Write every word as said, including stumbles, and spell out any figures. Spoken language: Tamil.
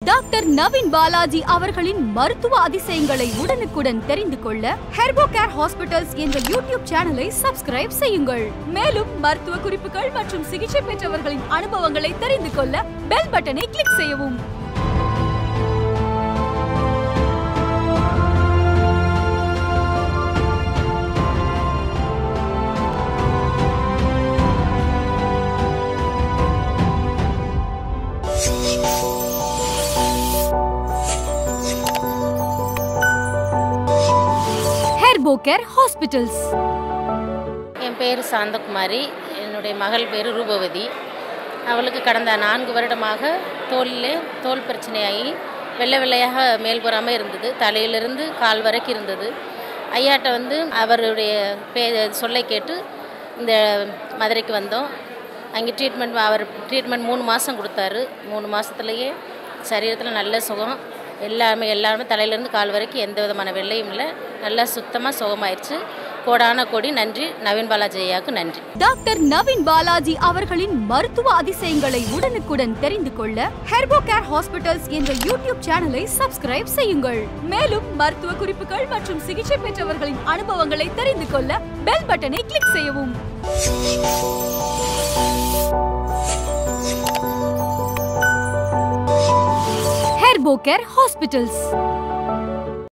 டாக்டர் நவீன் பாலாஜி அவர்களின் மருத்துவ அதிசயங்களை உடனுக்குடன் தெரிந்து கொள்ள ஹெர்போ கேர் ஹாஸ்பிட்டல்ஸ் என்ற யூடியூப் சேனலை சப்ஸ்கிரைப் செய்யுங்கள். மேலும் மருத்துவ குறிப்புகள் மற்றும் சிகிச்சை பெற்றவர்களின் அனுபவங்களை தெரிந்து கொள்ள பெல் பட்டனை கிளிக் செய்யவும். Herbo care hospitals. என் பேர் சாந்தகுமாரி, என்னுடைய மகள் பேர் ரூபவதி. அவளுக்கு கடந்த நான்கு வருடமாக தோலில் தோல் பிரச்சனையாகி வெள்ளை வெள்ளையாக மேல்புறாமல் இருந்தது. தலையிலிருந்து கால் வரைக்கும் இருந்தது. ஐயாட்ட வந்து அவருடைய பே சொல்லை கேட்டு இந்த மதுரைக்கு வந்தோம். அங்கே ட்ரீட்மெண்ட் அவர் ட்ரீட்மெண்ட் மூணு மாதம் கொடுத்தாரு. மூணு மாதத்துலேயே சரீரத்தில் நல்ல சுகம். எல்லாமே எல்லாருமே தலையிலேருந்து கால் வரைக்கும் எந்த விதமான வெள்ளையும் இல்லை. நல்லா சுத்தமாக சுகமாயிடுச்சு. கோடான கோடி நன்றி நவீன் பாலாஜி ஐயாவுக்கு நன்றி. டாக்டர் நவீன் பாலாஜி அவர்களின் மருத்துவ அதிசயங்களை உடனுக்குடன் தெரிந்து கொள்ள ஹெர்போ கேர் ஹாஸ்பிட்டல்ஸ் என்ற யூடியூப் சேனலை சப்ஸ்கிரைப் செய்யுங்கள். மேலும் மருத்துவ குறிப்புகள் மற்றும் சிகிச்சை பெற்றவர்களின் அனுபவங்களை தெரிந்து கொள்ள பெல் பட்டனை கிளிக் செய்யவும். Herbo care hospitals.